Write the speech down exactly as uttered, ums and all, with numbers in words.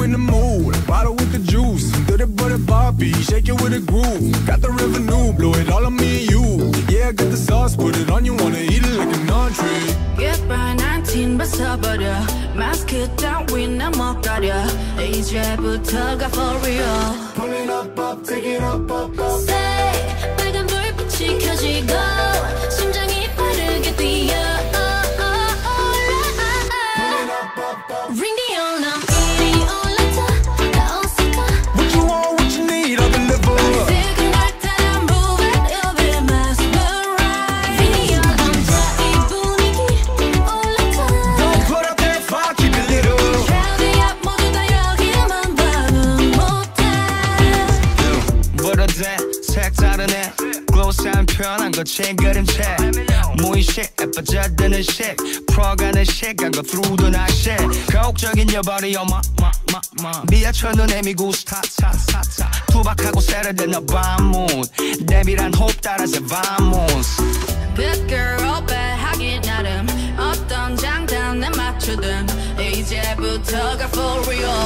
in the mood, bottle with the juice. Dirty butter Bobby, shake it with a groove. Got the revenue, blow it all on me and you. Yeah, got the sauce, put it on you, wanna eat it like an entree. Goodbye nineteen 벗어버려 마스크 따윈 못 가려 이제부터가 for real. Pull it up, up, take it up, up, up. Say 빨간 불빛이 켜지고 심장이 빠르게 뛰어. Ring the alarm, 이리 올라타 나 없을까? What you want, what you need, I'll deliver. 지금 날 따라 move it, you'll be mesmerized. Ring the alarm, 자 이 분위기 올라타. Don't put up that fire, keep it lit up. Crowd up, 모두 다 여기만 봐도 못해. What a day, 색다른 애 gloss한 편한 거친 그림체 무의식 예뻐져드는 식 풀어가는 시간 go through the night shit 가혹적인 your body oh my my my my 미아철 눈에 미구스 타타타타 투박하고 세련된 너 밤문 내밀한 호흡 따라서 vamos Good girl, bad 하기 나름 어떤 장단에 맞추든 이제부터가 for real.